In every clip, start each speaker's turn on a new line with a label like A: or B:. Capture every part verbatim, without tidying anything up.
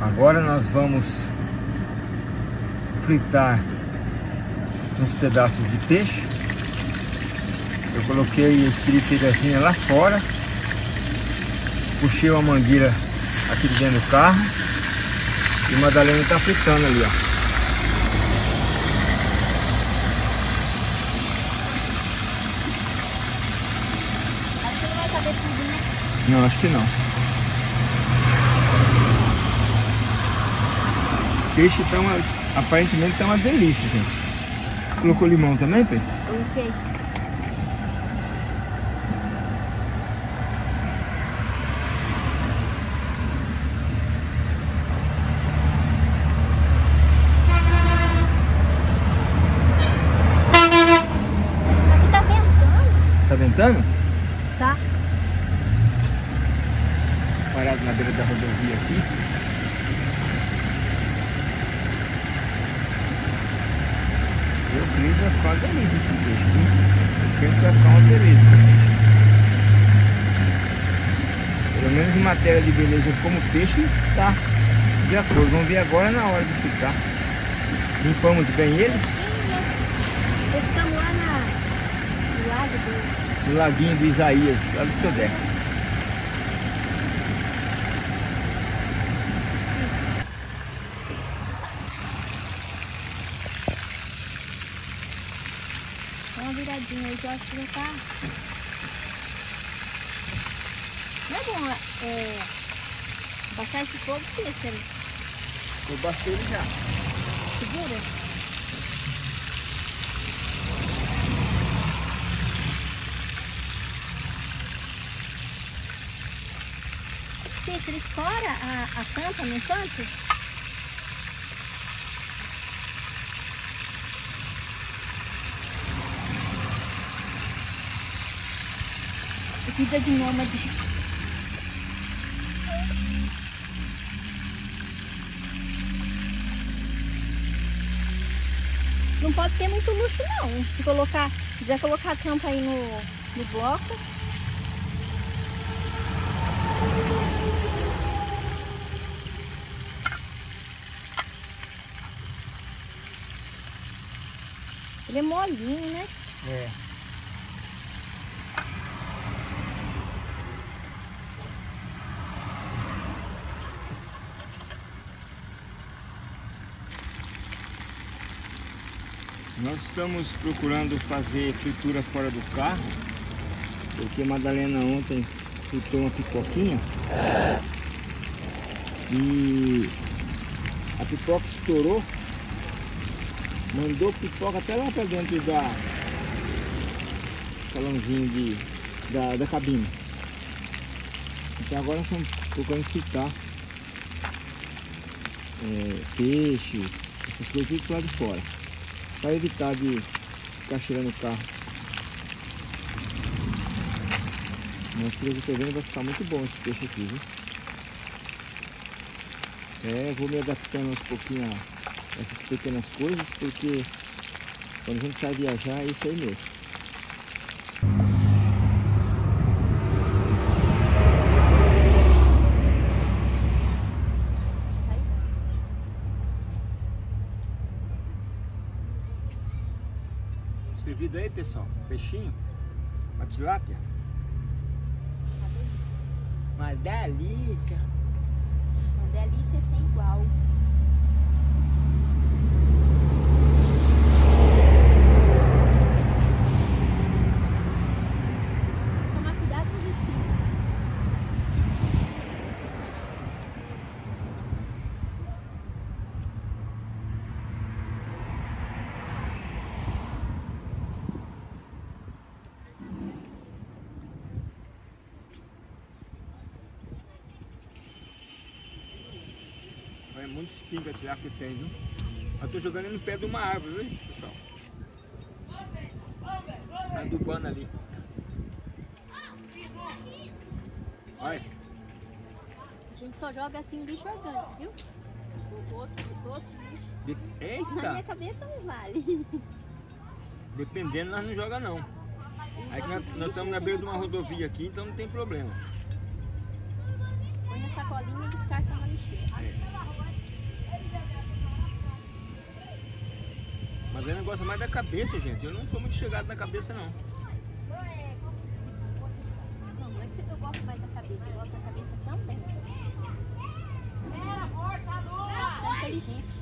A: Agora nós vamos fritar uns pedaços de peixe. Eu coloquei esse piripirazinha lá fora, puxei uma mangueira aqui de dentro do carro e a Madalena está fritando ali, ó.
B: Acho que não vai caber tudo, né?
A: Não, acho que não. O peixe tá uma, aparentemente está uma delícia, gente. Colocou limão também, Pedro?
B: Coloquei. Aqui tá ventando.
A: Tá ventando?
B: Tá.
A: Parado na beira da rodovia aqui. Eu creio que vai ficar uma delícia esse peixe, viu? Eu penso que vai ficar uma beleza esse peixe. Pelo menos em matéria de beleza como peixe, tá de acordo. Vamos ver agora na hora de fritar. Limpamos bem eles.
B: Nós estamos lá na, no lago do...
A: No laguinho do Isaías, lá do Sodré.
B: Dá uma viradinha aí que eu acho que já tá... Não é bom é, baixar esse fogo, peixe, né?
A: Eu bastei ele já.
B: Segura. Peixe, ele escora a, a tampa no tanto? Vida de nômade. Não pode ter muito luxo não. Se colocar, quiser colocar a tampa aí no, no bloco. Ele é molinho, né?
A: É. Nós estamos procurando fazer fritura fora do carro, porque a Madalena ontem fritou uma pipoquinha e a pipoca estourou, mandou pipoca até lá para dentro da salãozinho de, da, da cabine. Então agora nós estamos procurando fritar é, peixe, essas coisas tudo lá de fora, para evitar de ficar cheirando o carro. Mas pelo que eu tô vendo vai ficar muito bom esse peixe aqui, viu? É, vou me adaptando aos pouquinhos a essas pequenas coisas, porque quando a gente sai viajar é isso aí mesmo. Servido aí, pessoal, peixinho, uma tilápia. Uma delícia.
B: Uma delícia sem igual. Tem que tomar cuidado com os espinhos.
A: É muito espinho que a tilápia tem, viu? Eu tô jogando ele no pé de uma árvore, viu, pessoal? Tá adubando ali. Olha.
B: A gente só joga assim lixo orgânico, viu? Os outros, os outros lixos.
A: De...
B: Na minha
A: Eita!
B: cabeça não vale.
A: Dependendo, nós não joga não. Aí que nós, nós estamos na beira de uma rodovia aqui, então não tem problema.
B: Põe na na sacolinha e descarta na lixeira.
A: Mas ele gosta mais da cabeça, gente. Eu não sou muito chegado na cabeça, não.
B: Não, não é que eu gosto mais da cabeça, eu gosto da cabeça também. Tá inteligente.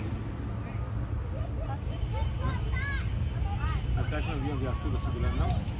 A: Você acha que não vinha viatura segurando, não?